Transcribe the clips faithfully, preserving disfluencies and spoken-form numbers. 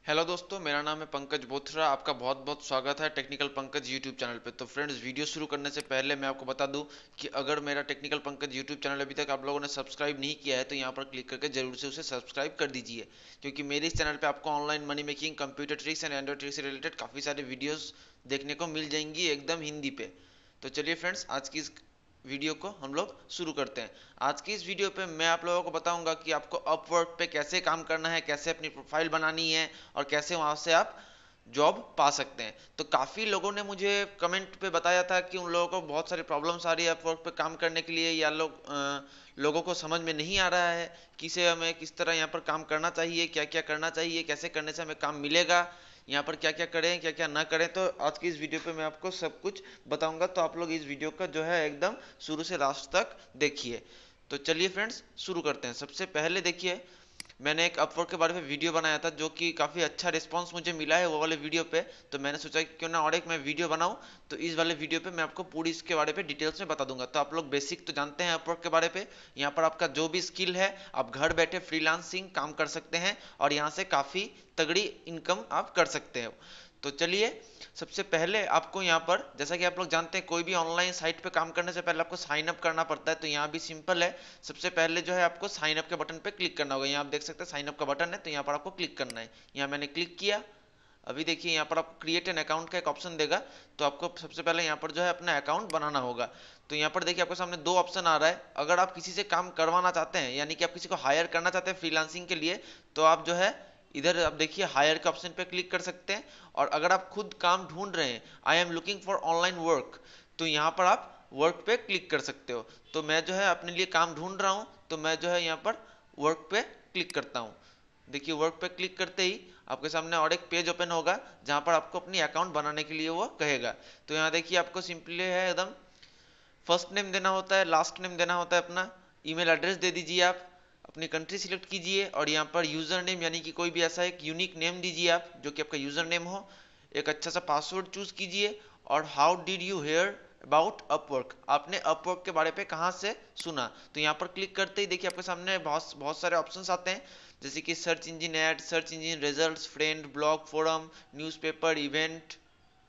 Hello दोस्तों, मेरा नाम है पंकज बोथरा। आपका बहुत बहुत स्वागत है टेक्निकल पंकज यूट्यूब चैनल पे। तो फ्रेंड्स, वीडियो शुरू करने से पहले मैं आपको बता दूं कि अगर मेरा टेक्निकल पंकज यूट्यूब चैनल अभी तक आप लोगों ने सब्सक्राइब नहीं किया है तो यहाँ पर क्लिक करके जरूर से उसे सब्सक्राइब कर दीजिए, क्योंकि मेरे इस चैनल पे आपको online money making, computer tricks and android tricks से रिलेटेड काफ़ी सारे वीडियोज़ देखने को मिल जाएंगी एकदम हिंदी पे। तो चलिए फ्रेंड्स, आज की इस वीडियो को हम लोग शुरू करते हैं। आज की इस वीडियो पे मैं आप लोगों को बताऊंगा कि आपको अपवर्क पे कैसे काम करना है, कैसे अपनी प्रोफाइल बनानी है और कैसे वहां से आप जॉब पा सकते हैं। तो काफ़ी लोगों ने मुझे कमेंट पे बताया था कि उन लोगों को बहुत सारी प्रॉब्लम्स आ रही है अपवर्क पे काम करने के लिए, या लोग अ, लोगों को समझ में नहीं आ रहा है कि से हमें किस तरह यहाँ पर काम करना चाहिए, क्या क्या करना चाहिए, कैसे करने से हमें काम मिलेगा, यहाँ पर क्या क्या करें क्या क्या ना करें। तो आज की इस वीडियो पे मैं आपको सब कुछ बताऊंगा, तो आप लोग इस वीडियो का जो है एकदम शुरू से लास्ट तक देखिए। तो चलिए फ्रेंड्स, शुरू करते हैं। सबसे पहले देखिए, मैंने एक अपवर्क के बारे में वीडियो बनाया था जो कि काफ़ी अच्छा रिस्पांस मुझे मिला है वो वाले वीडियो पे। तो मैंने सोचा कि क्यों ना और एक मैं वीडियो बनाऊं, तो इस वाले वीडियो पे मैं आपको पूरी इसके बारे पे डिटेल्स में बता दूंगा। तो आप लोग बेसिक तो जानते हैं अपवर्क के बारे पे। यहाँ पर आपका जो भी स्किल है, आप घर बैठे फ्रीलांसिंग काम कर सकते हैं और यहाँ से काफ़ी तगड़ी इनकम आप कर सकते हैं। तो चलिए, सबसे पहले आपको यहाँ पर, जैसा कि आप लोग जानते हैं, कोई भी ऑनलाइन साइट पे काम करने से पहले आपको साइन अप करना पड़ता है। तो यहाँ भी सिंपल है। सबसे पहले जो है आपको साइन अप के बटन पे क्लिक करना होगा। यहाँ आप देख सकते हैं साइन अप का बटन है, तो यहाँ पर आपको क्लिक करना है। यहाँ मैंने क्लिक किया। अभी देखिए यहाँ पर आपको क्रिएट एन अकाउंट का एक ऑप्शन देगा, तो आपको सबसे पहले यहाँ पर जो है अपना अकाउंट बनाना होगा। तो यहाँ पर देखिए आपके सामने दो ऑप्शन आ रहा है। अगर आप किसी से काम करवाना चाहते हैं, यानी कि आप किसी को हायर करना चाहते हैं फ्रीलांसिंग के लिए, तो आप जो है इधर आप देखिए हायर के ऑप्शन पे क्लिक कर सकते हैं। और अगर आप खुद काम ढूंढ रहे हैं, I am looking for online work, तो यहाँ पर आप वर्क पे क्लिक कर सकते हो। तो मैं जो है अपने लिए काम ढूंढ रहा हूँ, तो मैं जो है यहाँ पर वर्क पे क्लिक करता हूँ। देखिए वर्क पे क्लिक करते ही आपके सामने और एक पेज ओपन होगा जहाँ पर आपको अपनी अकाउंट बनाने के लिए वो कहेगा। तो यहाँ देखिए आपको सिंपली है एकदम फर्स्ट नेम देना होता है, लास्ट नेम देना होता है, अपना ईमेल एड्रेस दे दीजिए, आप अपनी कंट्री सिलेक्ट कीजिए और यहाँ पर यूज़र नेम यानी कि कोई भी ऐसा एक यूनिक नेम दीजिए आप, जो कि आपका यूज़र नेम हो। एक अच्छा सा पासवर्ड चूज कीजिए। और how did you hear about Upwork, आपने अपवर्क के बारे पे कहाँ से सुना। तो यहाँ पर क्लिक करते ही देखिए आपके सामने बहुत बहुत सारे ऑप्शंस आते हैं, जैसे कि search engine ad, search engine results, friend, blog, forum, newspaper, event,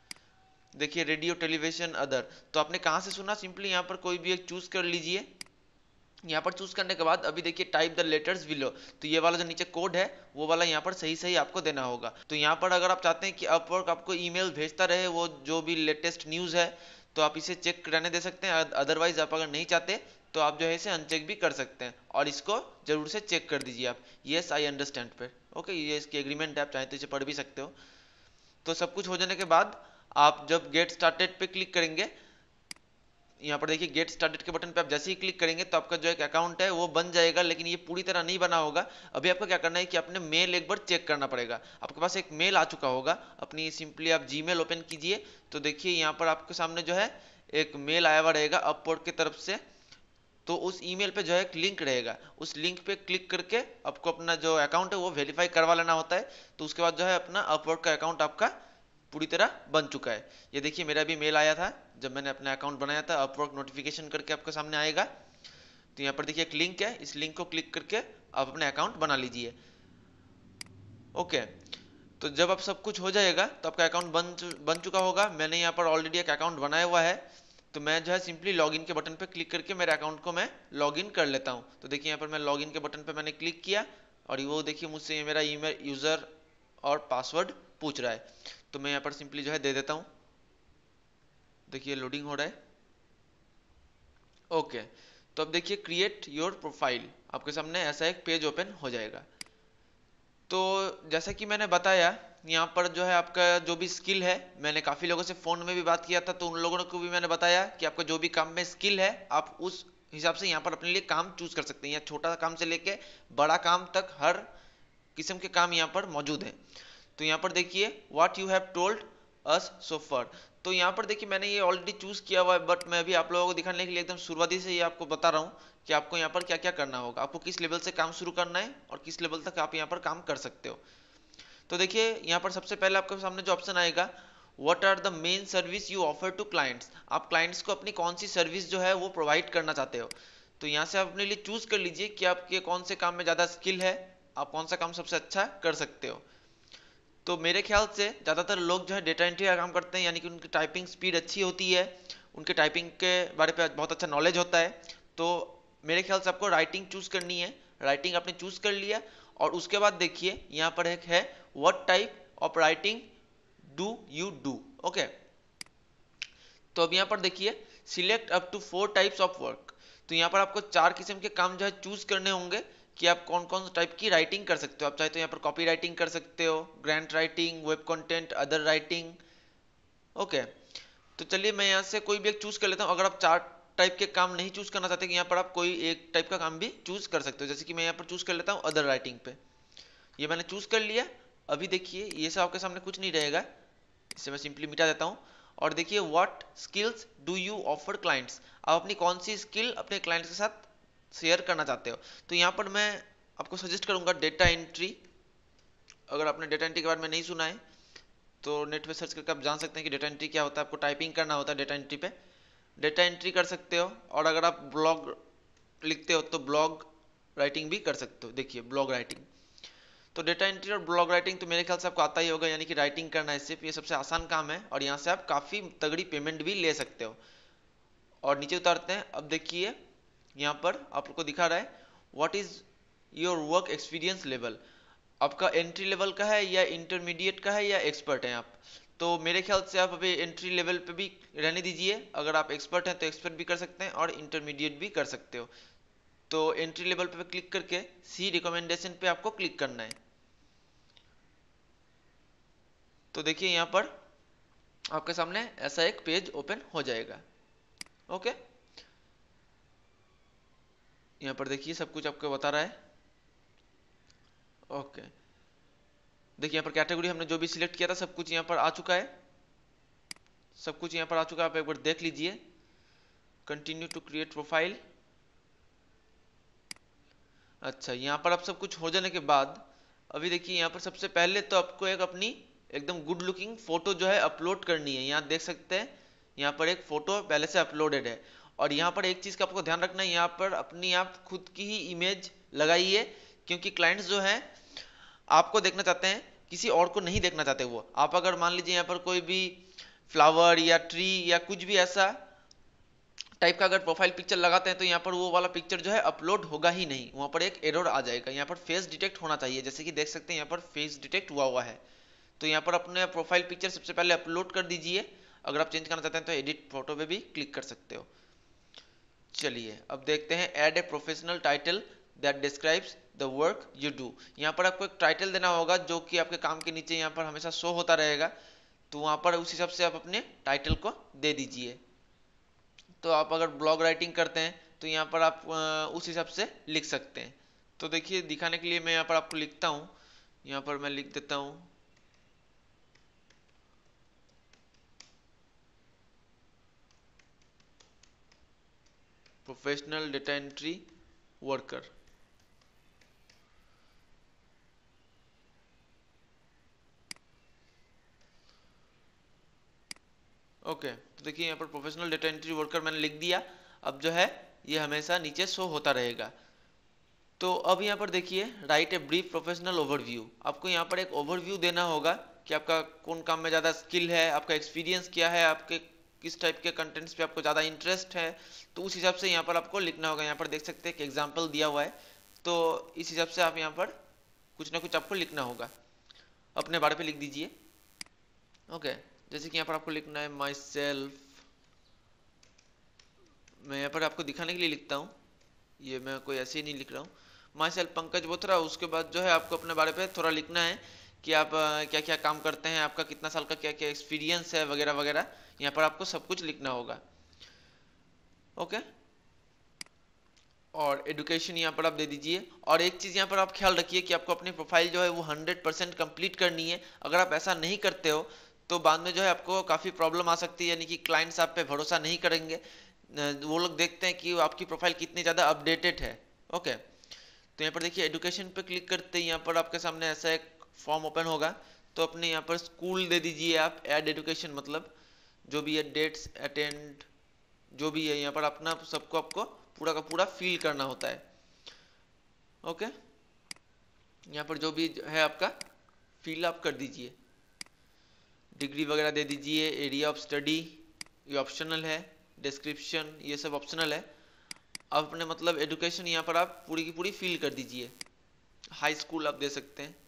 देखिए रेडियो, टेलीविजन, अदर। तो आपने कहाँ से सुना, सिंपली यहाँ पर कोई भी एक चूज कर लीजिए। यहाँ पर चूज करने के बाद अभी देखिए टाइप द लेटर्स बिलो, तो ये वाला जो नीचे कोड है वो वाला यहाँ पर सही सही आपको देना होगा। तो यहाँ पर अगर आप चाहते हैं कि अपवर्क आपको ईमेल भेजता रहे वो जो भी लेटेस्ट न्यूज़ है, तो आप इसे चेक रहने दे सकते हैं। अदरवाइज आप अगर नहीं चाहते तो आप जो है इसे अनचेक भी कर सकते हैं, और इसको जरूर से चेक कर दीजिए आप, येस आई अंडरस्टैंड पे। ओके, ये इसकी एग्रीमेंट है, आप चाहें तो इसे पढ़ भी सकते हो। तो सब कुछ हो जाने के बाद आप जब गेट स्टार्टेड पे क्लिक करेंगे, यहाँ पर देखिए गेट स्टार्टेड के बटन पे आप जैसे ही क्लिक करेंगे तो आपका जो एक अकाउंट है वो बन जाएगा, लेकिन ये पूरी तरह नहीं बना होगा। अभी आपको क्या करना है कि अपने मेल एक बार चेक करना पड़ेगा। आपके पास एक मेल आ चुका होगा अपनी, सिंपली आप जीमेल ओपन कीजिए। तो देखिए यहाँ पर आपके सामने जो है एक मेल आया हुआ रहेगा अपवर्क की तरफ से। तो उस ईमेल पे जो है एक लिंक रहेगा, उस लिंक पे क्लिक करके आपको अपना जो अकाउंट है वो वेरीफाई करवा लेना होता है। तो उसके बाद जो है अपना अपवर्क का अकाउंट आपका पूरी तरह बन चुका है। ये देखिए मेरा भी मेल आया था जब मैंने अपना अकाउंट बनाया था, अपवर्क नोटिफिकेशन करके आपके सामने आएगा। तो यहाँ पर देखिए एक लिंक है, इस लिंक को क्लिक करके आप अपने अकाउंट बना लीजिए। ओके, तो जब आप सब कुछ हो जाएगा तो आपका अकाउंट बन बन चुका होगा। मैंने यहाँ पर ऑलरेडी एक अकाउंट बनाया हुआ है, तो मैं जो है सिंपली लॉगिन के बटन पे क्लिक करके मेरे अकाउंट को मैं लॉगिन कर लेता हूँ। तो देखिए यहाँ पर मैं लॉगिन के बटन पे मैंने क्लिक किया और वो देखिए मुझसे मेरा ईमेल, यूज़र और पासवर्ड पूछ रहा है। तो मैं यहाँ पर सिंपली जो है दे देता हूँ। देखिए लोडिंग हो रहा है। ओके, तो अब देखिए क्रिएट योर प्रोफाइल, आपके सामने ऐसा एक पेज ओपन हो जाएगा। तो जैसा कि मैंने बताया, यहाँ पर जो है आपका जो भी स्किल है, मैंने काफ़ी लोगों से फ़ोन में भी बात किया था, तो उन लोगों को भी मैंने बताया कि आपका जो भी काम में स्किल है आप उस हिसाब से यहाँ पर अपने लिए काम चूज कर सकते हैं। यहाँ छोटा काम से लेके बड़ा काम तक हर किस्म के काम यहाँ पर मौजूद हैं। तो यहाँ पर देखिए what you have told us so far, तो यहाँ पर देखिए मैंने ये ऑलरेडी चूज किया हुआ है, बट मैं अभी आप लोगों को दिखाने के लिए एकदम शुरुआती से ये आपको बता रहा हूँ कि आपको यहाँ पर क्या क्या करना होगा, आपको किस लेवल से काम शुरू करना है और किस लेवल तक आप यहाँ पर काम कर सकते हो। तो देखिए यहाँ पर सबसे पहले आपके सामने जो ऑप्शन आएगा, what are the main service you offer to clients, आप क्लाइंट्स को अपनी कौन सी सर्विस जो है वो प्रोवाइड करना चाहते हो। तो यहाँ से आप अपने लिए चूज कर लीजिए कि आपके कौन से काम में ज़्यादा स्किल है, आप कौन सा काम सबसे अच्छा कर सकते हो। तो मेरे ख्याल से ज़्यादातर लोग जो है डेटा एंट्री का काम करते हैं, यानी कि उनकी टाइपिंग स्पीड अच्छी होती है, उनके टाइपिंग के बारे पे बहुत अच्छा नॉलेज होता है। तो मेरे ख्याल से आपको राइटिंग चूज करनी है। राइटिंग आपने चूज कर लिया और उसके बाद देखिए यहाँ पर एक है what type of writing do you do. Okay, तो अब यहाँ पर देखिए select up to four types of work. तो यहाँ पर आपको चार किस्म के काम जो है चूज करने होंगे कि आप कौन कौन टाइप की राइटिंग कर सकते हो। आप चाहे तो यहाँ पर कॉपी राइटिंग कर सकते हो, grant writing, web content, other writing. Okay, तो चलिए मैं यहाँ से कोई भी एक चूज कर लेता हूँ। अगर आप चार टाइप के काम नहीं चूज करना चाहते कि यहाँ पर आप कोई एक टाइप का काम भी चूज कर सकते हो, जैसे कि मैं यहाँ पर चूज कर लेता हूँ अदर राइटिंग पे। ये मैंने चूज कर लिया। अभी देखिए ये सब आपके सामने कुछ नहीं रहेगा, इसे मैं सिंपली मिटा देता हूँ। और देखिए what skills do you offer clients, आप अपनी कौन सी स्किल अपने क्लाइंट्स के साथ शेयर करना चाहते हो। तो यहाँ पर मैं आपको सजेस्ट करूंगा डेटा एंट्री। अगर आपने डेटा एंट्री के बारे में नहीं सुना है तो नेट पे सर्च करके आप जान सकते हैं कि डेटा एंट्री क्या होता है। आपको टाइपिंग करना होता है डेटा एंट्री पे, डेटा एंट्री कर सकते हो। और अगर आप ब्लॉग लिखते हो तो ब्लॉग राइटिंग भी कर सकते हो। देखिए ब्लॉग राइटिंग, तो डेटा एंट्री और ब्लॉग राइटिंग तो मेरे ख्याल से आपको आता ही होगा, यानी कि राइटिंग करना है सिर्फ, ये सबसे आसान काम है और यहाँ से आप काफ़ी तगड़ी पेमेंट भी ले सकते हो। और नीचे उतारते हैं। अब देखिए यहाँ पर आपको दिखा रहा है what is your work experience level, आपका एंट्री लेवल का है या इंटरमीडिएट का है या एक्सपर्ट है आप। तो मेरे ख्याल से आप अभी एंट्री लेवल पे भी रहने दीजिए। अगर आप एक्सपर्ट हैं तो एक्सपर्ट भी कर सकते हैं और इंटरमीडिएट भी कर सकते हो। तो एंट्री लेवल पे क्लिक करके सी रिकमेंडेशन पे आपको क्लिक करना है। तो देखिए यहाँ पर आपके सामने ऐसा एक पेज ओपन हो जाएगा। ओके, यहाँ पर देखिए सब कुछ आपको बता रहा है। ओके, देखिए यहाँ पर कैटेगरी हमने जो भी सिलेक्ट किया था सब कुछ यहाँ पर आ चुका है, सब कुछ यहाँ पर आ चुका है। आप एक बार देख लीजिए। Continue to create profile. अच्छा, यहाँ पर आप सब कुछ हो जाने के बाद अभी देखिए यहाँ पर सबसे पहले तो आपको एक अपनी एकदम गुड लुकिंग फोटो जो है अपलोड करनी है। यहाँ देख सकते हैं यहाँ पर एक फोटो पहले से अपलोडेड है। और यहाँ पर एक चीज का आपको ध्यान रखना है, यहाँ पर अपनी आप खुद की ही इमेज लगाइए, क्योंकि क्लाइंट्स जो है आपको देखना चाहते हैं, किसी और को नहीं देखना चाहते। वो आप अगर मान लीजिए यहाँ पर कोई भी फ्लावर या ट्री या कुछ भी ऐसा टाइप का अगर प्रोफाइल पिक्चर लगाते हैं तो यहाँ पर वो वाला पिक्चर जो है अपलोड होगा ही नहीं, वहाँ पर एक एरर आ जाएगा। यहाँ पर फेस डिटेक्ट होना चाहिए, जैसे कि देख सकते हैं यहाँ पर फेस डिटेक्ट हुआ हुआ है। तो यहाँ पर अपने प्रोफाइल पिक्चर सबसे पहले अपलोड कर दीजिए। अगर आप चेंज करना चाहते हैं तो एडिट फोटो पे भी क्लिक कर सकते हो। चलिए अब देखते हैं add a professional title that describes the work you do. यहाँ पर आपको एक टाइटल देना होगा जो कि आपके काम के नीचे यहाँ पर हमेशा शो होता रहेगा। तो वहाँ पर उस हिसाब से आप अपने टाइटल को दे दीजिए। तो आप अगर ब्लॉग राइटिंग करते हैं तो यहाँ पर आप उस हिसाब से लिख सकते हैं। तो देखिए दिखाने के लिए मैं यहाँ पर आपको लिखता हूँ, यहाँ पर मैं लिख देता हूँ professional data entry worker. Okay, तो देखिए यहाँ पर प्रोफेशनल डेटा एंट्री वर्कर मैंने लिख दिया। अब जो है ये हमेशा नीचे शो होता रहेगा। तो अब यहाँ पर देखिए write a brief professional overview. आपको यहाँ पर एक ओवरव्यू देना होगा कि आपका कौन काम में ज़्यादा स्किल है, आपका एक्सपीरियंस क्या है, आपके किस टाइप के कंटेंट्स पे आपको ज़्यादा इंटरेस्ट है। तो उस हिसाब से यहाँ पर आपको लिखना होगा। यहाँ पर देख सकते हैं एक एग्जाम्पल दिया हुआ है, तो इस हिसाब से आप यहाँ पर कुछ ना कुछ आपको लिखना होगा, अपने बारे पे लिख दीजिए। ओके, जैसे कि यहाँ पर आपको लिखना है माई सेल्फ। मैं यहाँ पर आपको दिखाने के लिए लिखता हूँ, ये मैं कोई ऐसे ही नहीं लिख रहा हूँ। Myself Pankaj Bothra. उसके बाद जो है आपको अपने बारे पे थोड़ा लिखना है कि आप क्या क्या काम करते हैं, आपका कितना साल का क्या क्या एक्सपीरियंस है वगैरह वगैरह। यहाँ पर आपको सब कुछ लिखना होगा। ओके, और एडुकेशन यहाँ पर आप दे दीजिए। और एक चीज़ यहाँ पर आप ख्याल रखिए कि आपको अपनी प्रोफाइल जो है वो हंड्रेड परसेंट कंप्लीट करनी है। अगर आप ऐसा नहीं करते हो तो बाद में जो है आपको काफ़ी प्रॉब्लम आ सकती है, यानी कि क्लाइंट्स आप पे भरोसा नहीं करेंगे। वो लोग देखते हैं कि आपकी प्रोफाइल कितनी ज़्यादा अपडेटेड है। ओके, तो यहाँ पर देखिए एडुकेशन पे क्लिक करते ही यहाँ पर आपके सामने ऐसा एक फॉर्म ओपन होगा। तो अपने यहाँ पर स्कूल दे दीजिए आप, ऐड एडुकेशन मतलब जो भी है, डेट्स अटेंड जो भी है, यहाँ पर अपना सबको आपको पूरा का पूरा फिल करना होता है। ओके, यहाँ पर जो भी है आपका फिल आप कर दीजिए। डिग्री वगैरह दे दीजिए, एरिया ऑफ स्टडी ये ऑप्शनल है, डिस्क्रिप्शन ये सब ऑप्शनल है। अब अपने मतलब एजुकेशन यहाँ पर आप पूरी की पूरी फिल कर दीजिए। हाई स्कूल आप दे सकते हैं।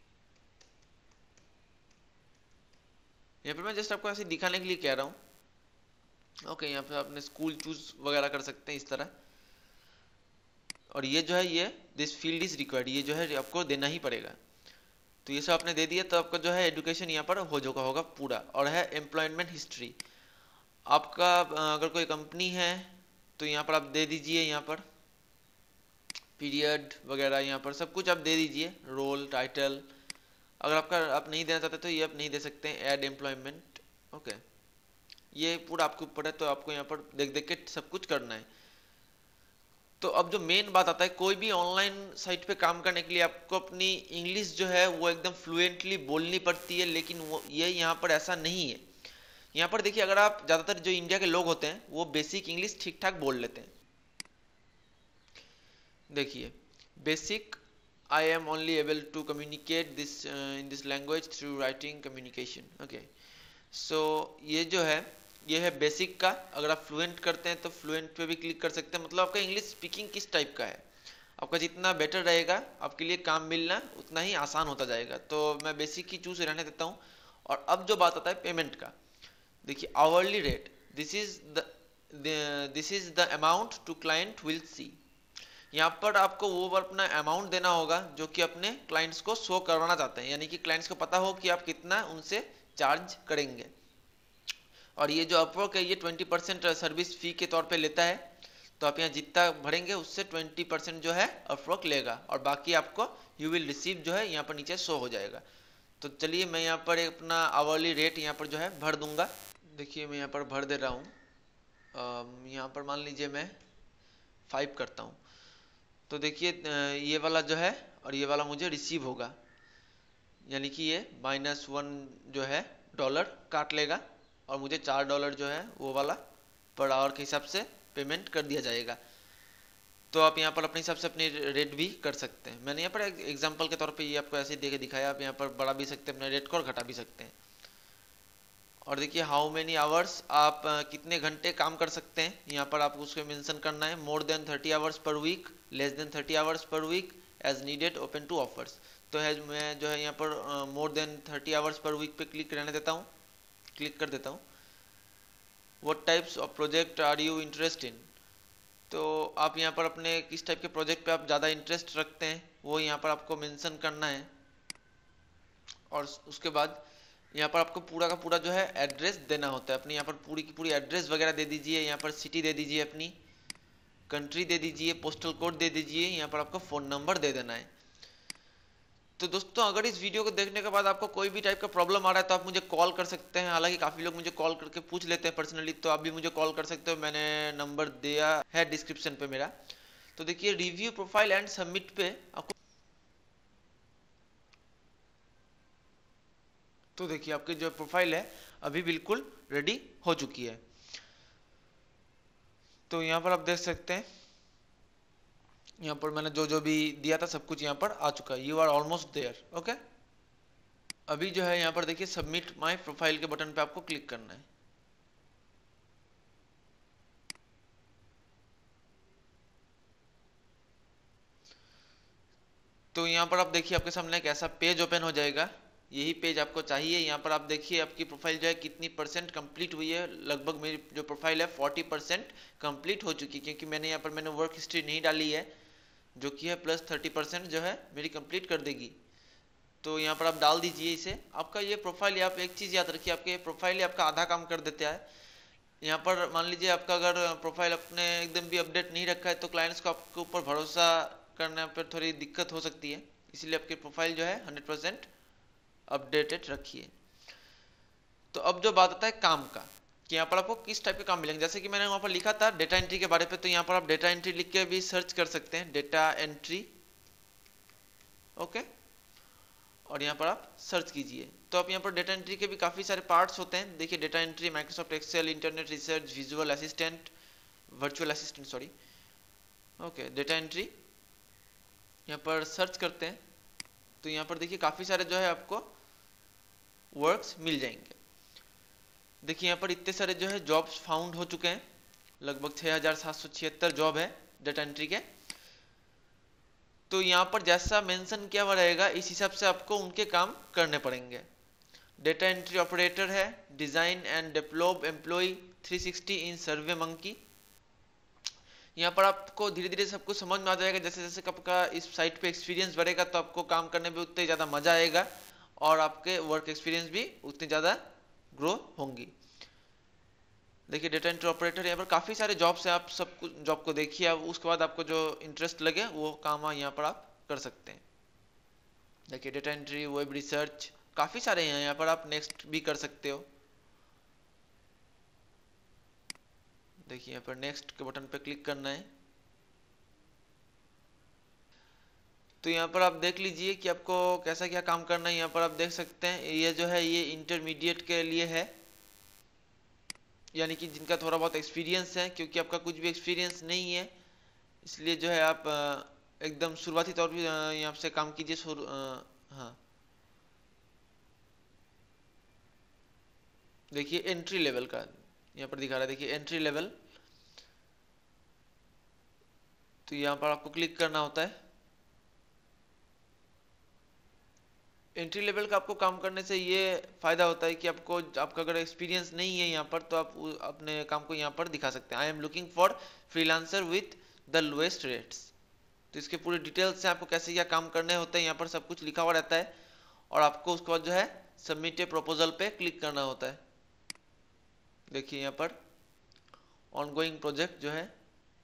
यहाँ पर मैं जस्ट आपको ऐसे दिखाने के लिए कह रहा हूँ। ओके, यहाँ पे आपने स्कूल चूज वगैरह कर सकते हैं इस तरह। और ये जो है ये दिस फील्ड इज रिक्वायर्ड, ये जो है आपको देना ही पड़ेगा। तो ये सब आपने दे दिया तो आपका जो है एजुकेशन यहाँ पर हो चुका होगा पूरा। और है एम्प्लॉयमेंट हिस्ट्री, आपका अगर कोई कंपनी है तो यहाँ पर आप दे दीजिए, यहाँ पर पीरियड वगैरह यहाँ पर सब कुछ आप दे दीजिए, रोल टाइटल। अगर आपका आप नहीं देना चाहते तो ये आप नहीं दे सकते हैं, ऐड एम्प्लॉयमेंट। ओके, ये पूरा आपके ऊपर है, तो आपको यहाँ पर देख देख के सब कुछ करना है। तो अब जो मेन बात आता है, कोई भी ऑनलाइन साइट पे काम करने के लिए आपको अपनी इंग्लिश जो है वो एकदम फ्लुएंटली बोलनी पड़ती है, लेकिन वो ये यहाँ पर ऐसा नहीं है। यहाँ पर देखिए, अगर आप ज़्यादातर जो इंडिया के लोग होते हैं वो बेसिक इंग्लिश ठीक ठाक बोल लेते हैं। देखिए, basic I am only able to communicate this in this language through writing communication. Okay, so ये जो है ये है बेसिक का। अगर आप फ्लुएंट करते हैं तो फ्लुएंट पे भी क्लिक कर सकते हैं। मतलब आपका इंग्लिश स्पीकिंग किस टाइप का है, आपका जितना बेटर रहेगा आपके लिए काम मिलना उतना ही आसान होता जाएगा। तो मैं बेसिक ही चूज रहने देता हूँ। और अब जो बात आता है पेमेंट का, देखिए hourly rate, this is the this is the amount to client will see. यहाँ पर आपको वो अपना अमाउंट देना होगा जो कि अपने क्लाइंट्स को शो करवाना चाहते हैं, यानी कि क्लाइंट्स को पता हो कि आप कितना उनसे चार्ज करेंगे। और ये जो अपवर्क है ये ट्वेंटी परसेंट सर्विस फी के तौर पे लेता है। तो आप यहाँ जितना भरेंगे उससे ट्वेंटी परसेंट जो है अपवर्क लेगा, और बाकी आपको यू विल रिसीव जो है यहाँ पर नीचे शो हो जाएगा। तो चलिए मैं यहाँ पर अपना आवरली रेट यहाँ पर जो है भर दूंगा। देखिए मैं यहाँ पर भर दे रहा हूँ। यहाँ पर मान लीजिए मैं फाइव करता हूँ, तो देखिए ये वाला जो है और ये वाला मुझे रिसीव होगा, यानी कि ये माइनस वन जो है डॉलर काट लेगा और मुझे चार डॉलर जो है वो वाला पर आवर के हिसाब से पेमेंट कर दिया जाएगा। तो आप यहाँ पर अपने हिसाब से अपनी रेट भी कर सकते हैं। मैंने यहाँ पर एक एग्जांपल के तौर पे ये आपको ऐसे दे के दिखाया। आप यहाँ पर बढ़ा भी सकते हैं अपने रेट को और घटा भी सकते हैं। और देखिए हाउ मेनी आवर्स, आप कितने घंटे काम कर सकते हैं, यहाँ पर आपको उसको मेंशन करना है। More than thirty hours per week, less than thirty hours per week, as needed, open to offers. तो है मैं जो है यहाँ पर more than thirty hours per week पे क्लिक रहने देता हूँ, क्लिक कर देता हूँ। What types of project are you interest in, तो आप यहाँ पर अपने किस टाइप के प्रोजेक्ट पे आप ज़्यादा इंटरेस्ट रखते हैं वो यहाँ पर आपको मेंशन करना है। और उसके बाद यहाँ पर आपको पूरा का पूरा जो है एड्रेस देना होता है। अपनी यहाँ पर पूरी की पूरी एड्रेस वगैरह दे दीजिए। यहाँ पर सिटी दे दीजिए, अपनी कंट्री दे दीजिए, पोस्टल कोड दे दीजिए, यहाँ पर आपको फ़ोन नंबर दे देना है। तो दोस्तों अगर इस वीडियो को देखने के बाद आपको कोई भी टाइप का प्रॉब्लम आ रहा है तो आप मुझे कॉल कर सकते हैं। हालांकि काफ़ी लोग मुझे कॉल करके पूछ लेते हैं पर्सनली, तो आप भी मुझे कॉल कर सकते हो। मैंने नंबर दिया है डिस्क्रिप्शन पे मेरा। तो देखिए रिव्यू प्रोफाइल एंड सबमिट पे आपको, तो देखिए आपकी जो प्रोफाइल है अभी बिल्कुल रेडी हो चुकी है। तो यहाँ पर आप देख सकते हैं, यहाँ पर मैंने जो जो भी दिया था सब कुछ यहाँ पर आ चुका है। You are almost there. Okay, अभी जो है यहाँ पर देखिए सबमिट माय प्रोफाइल के बटन पे आपको क्लिक करना है। तो यहाँ पर आप देखिए आपके सामने एक ऐसा पेज ओपन हो जाएगा। यही पेज आपको चाहिए। यहाँ पर आप देखिए आपकी प्रोफाइल जो है कितनी परसेंट कंप्लीट हुई है। लगभग मेरी जो प्रोफाइल है फोर्टी परसेंट कंप्लीट हो चुकी है, क्योंकि मैंने यहाँ पर मैंने वर्क हिस्ट्री नहीं डाली है, जो कि है प्लस थर्टी परसेंट जो है मेरी कंप्लीट कर देगी। तो यहाँ पर आप डाल दीजिए इसे। आपका ये प्रोफाइल, आप एक चीज़ याद रखिए, आपके प्रोफाइल आपका आधा काम कर देता है। यहाँ पर मान लीजिए आपका अगर प्रोफाइल अपने एकदम भी अपडेट नहीं रखा है तो क्लाइंट्स को आपके ऊपर भरोसा करने पर थोड़ी दिक्कत हो सकती है। इसलिए आपकी प्रोफाइल जो है हंड्रेड परसेंट अपडेटेड रखिए। तो अब जो बात आता है काम का, कि यहाँ पर आपको किस टाइप के काम मिलेंगे। जैसे कि मैंने वहाँ पर लिखा था डेटा एंट्री के बारे पे, तो यहाँ पर आप डेटा एंट्री लिख के भी सर्च कर सकते हैं, डेटा एंट्री। ओके, और यहाँ पर आप सर्च कीजिए तो आप यहाँ पर डेटा एंट्री के भी काफ़ी सारे पार्ट्स होते हैं। देखिए data entry, Microsoft Excel, internet research, visual assistant, virtual assistant, sorry. Okay, data entry यहाँ पर सर्च करते हैं तो यहाँ पर देखिए काफ़ी सारे जो है आपको वर्क्स मिल जाएंगे। देखिए यहाँ पर इतने सारे जो है जॉब्स फाउंड हो चुके हैं, लगभग छः हजार सात सौ छिहत्तर जॉब है डेटा एंट्री के। तो यहाँ पर जैसा मेंशन किया हुआ रहेगा इस हिसाब से आपको उनके काम करने पड़ेंगे। डेटा एंट्री ऑपरेटर है, design and develop employ three sixty in SurveyMonkey. यहाँ पर आपको धीरे धीरे सब कुछ समझ में आ जाएगा, जैसे जैसे आपका इस साइट पे एक्सपीरियंस बढ़ेगा तो आपको काम करने में उतने ज़्यादा मजा आएगा और आपके वर्क एक्सपीरियंस भी उतने ज़्यादा ग्रो होंगी। देखिए डेटा एंट्री ऑपरेटर यहाँ पर काफ़ी सारे जॉब्स हैं, आप सब कुछ जॉब को देखिए, अब उसके बाद आपको जो इंटरेस्ट लगे वो काम यहाँ पर आप कर सकते हैं। देखिए डेटा एंट्री, वेब रिसर्च, काफ़ी सारे हैं यहाँ पर, आप नेक्स्ट भी कर सकते हो। देखिए यहाँ पर नेक्स्ट के बटन पे क्लिक करना है। तो यहाँ पर आप देख लीजिए कि आपको कैसा क्या काम करना है। यहाँ पर आप देख सकते हैं ये जो है ये इंटरमीडिएट के लिए है, यानी कि जिनका थोड़ा बहुत एक्सपीरियंस है, क्योंकि आपका कुछ भी एक्सपीरियंस नहीं है इसलिए जो है आप एकदम शुरुआती तौर पर यहाँ से काम कीजिए। शुरू हाँ देखिए एंट्री लेवल का यहाँ पर दिखा रहा है, देखिए एंट्री लेवल। तो यहाँ पर आपको क्लिक करना होता है। एंट्री लेवल का आपको काम करने से ये फायदा होता है कि आपको आपका अगर एक्सपीरियंस नहीं है यहाँ पर तो आप अपने काम को यहाँ पर दिखा सकते हैं। I am looking for freelancer with the lowest rates. तो इसके पूरे डिटेल्स से आपको कैसे क्या काम करने होते हैं यहाँ पर सब कुछ लिखा हुआ रहता है और आपको उसके बाद जो है सबमिट ए प्रपोजल पे क्लिक करना होता है। देखिए यहाँ पर ऑनगोइंग प्रोजेक्ट जो है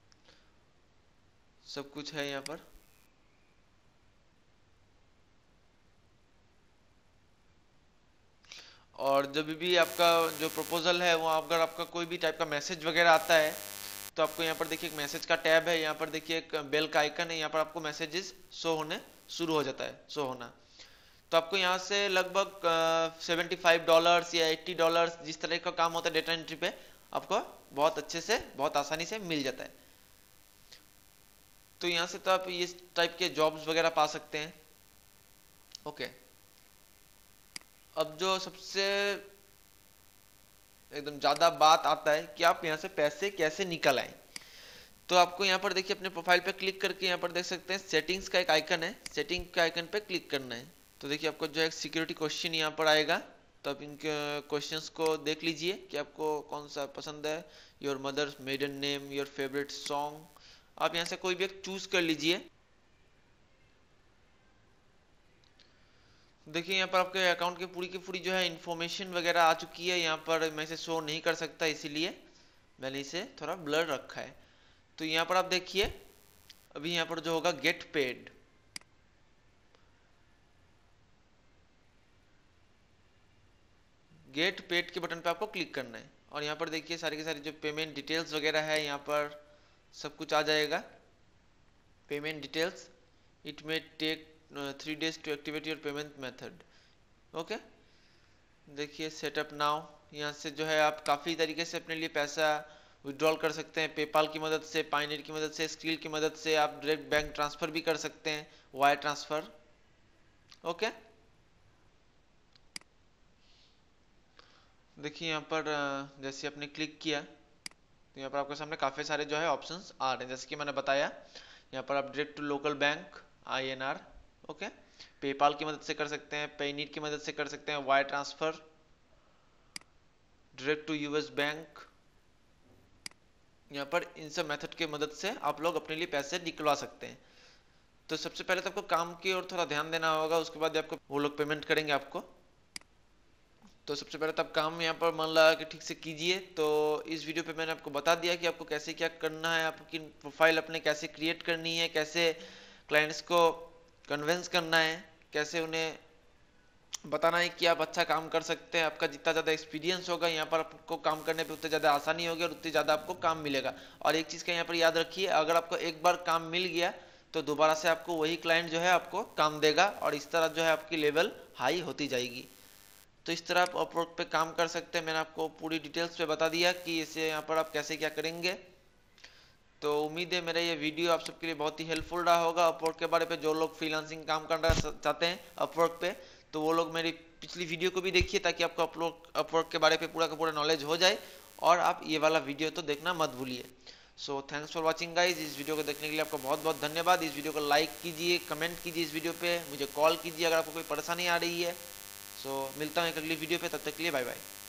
सब कुछ है यहाँ पर। और जब भी आपका जो प्रपोजल है वो अगर आपका कोई भी टाइप का मैसेज वगैरह आता है तो आपको यहाँ पर देखिए एक मैसेज का टैब है, यहाँ पर देखिए एक बेल का आइकन है, यहाँ पर आपको मैसेजेस शो होने शुरू हो जाता है शो होना। तो आपको यहाँ से लगभग सेवेंटी फाइव डॉलर्स या एट्टी डॉलर्स जिस तरह का काम होता है डेटा एंट्री पे आपको बहुत अच्छे से बहुत आसानी से मिल जाता है। तो यहाँ से तो आप इस टाइप के जॉब्स वगैरह पा सकते हैं। ओके, अब जो सबसे एकदम ज्यादा बात आता है कि आप यहाँ से पैसे कैसे निकल आए। तो आपको यहाँ पर देखिए अपने प्रोफाइल पे क्लिक करके यहाँ पर देख सकते हैं सेटिंग्स का एक आइकन है, सेटिंग के आइकन पे क्लिक करना है। तो देखिए आपको जो एक सिक्योरिटी क्वेश्चन यहाँ पर आएगा, तो आप इनके क्वेश्चंस को देख लीजिए कि आपको कौन सा पसंद है। Your mother's maiden name, your favourite song, आप यहाँ से कोई भी एक चूज कर लीजिए। देखिए यहाँ पर आपके अकाउंट की पूरी की पूरी जो है इन्फॉर्मेशन वगैरह आ चुकी है। यहाँ पर मैं इसे शो नहीं कर सकता इसीलिए मैंने इसे थोड़ा ब्लर रखा है। तो यहाँ पर आप देखिए अभी यहाँ पर जो होगा गेट पेड, गेट पेड के बटन पे आपको क्लिक करना है और यहाँ पर देखिए सारी की सारी जो पेमेंट डिटेल्स वगैरह है यहाँ पर सब कुछ आ जाएगा। Payment details, it may take three days to activate your payment method. Okay, देखिए सेटअप नाउ, यहाँ से जो है आप काफ़ी तरीके से अपने लिए पैसा विड्रॉल कर सकते हैं। पेपाल की मदद से, पायनियर की मदद से, स्क्रिल की मदद से, आप डायरेक्ट बैंक ट्रांसफ़र भी कर सकते हैं, वायर ट्रांसफ़र। ओके, देखिए यहाँ पर जैसे आपने क्लिक किया तो यहाँ पर आपके सामने काफ़ी सारे जो है ऑप्शंस आ रहे हैं। जैसे कि मैंने बताया यहाँ पर आप direct to local bank I N R, okay, PayPal की मदद से कर सकते हैं, पेनीर की मदद से कर सकते हैं, wire transfer, direct to US bank. यहाँ पर इन सब मेथड के मदद से आप लोग अपने लिए पैसे निकलवा सकते हैं। तो सबसे पहले तो आपको काम की ओर थोड़ा ध्यान देना होगा, उसके बाद आपको वो लोग पेमेंट करेंगे आपको। तो सबसे पहले तो आप काम यहाँ पर मन लगा के ठीक से कीजिए। तो इस वीडियो पे मैंने आपको बता दिया कि आपको कैसे क्या करना है, आपकी प्रोफाइल अपने कैसे क्रिएट करनी है, कैसे क्लाइंट्स को कन्विंस करना है, कैसे उन्हें बताना है कि आप अच्छा काम कर सकते हैं। आपका जितना ज़्यादा एक्सपीरियंस होगा यहाँ पर आपको काम करने पे उतनी ज़्यादा आसानी होगी और उतनी ज़्यादा आपको काम मिलेगा। और एक चीज़ का यहाँ पर याद रखिए, अगर आपको एक बार काम मिल गया तो दोबारा से आपको वही क्लाइंट जो है आपको काम देगा और इस तरह जो है आपकी लेवल हाई होती जाएगी। तो इस तरह आप अपवर्क पे काम कर सकते हैं। मैंने आपको पूरी डिटेल्स पे बता दिया कि इसे यहाँ पर आप कैसे क्या करेंगे। तो उम्मीद है मेरा ये वीडियो आप सबके लिए बहुत ही हेल्पफुल रहा होगा अपवर्क के बारे पे। जो लोग फ्रीलांसिंग काम करना चाहते हैं अपवर्क पे तो वो लोग मेरी पिछली वीडियो को भी देखिए ताकि आपको अपलोड अपवर्क के बारे में पूरा का पूरा नॉलेज हो जाए, और आप ये वाला वीडियो तो देखना मत भूलिए। So thanks for watching guys. इस वीडियो को देखने के लिए आपका बहुत बहुत धन्यवाद। इस वीडियो को लाइक कीजिए, कमेंट कीजिए, इस वीडियो पे मुझे कॉल कीजिए अगर आपको कोई परेशानी आ रही है। सो so, मिलता हूँ एक अगली वीडियो पे, तब तक के लिए बाय बाय।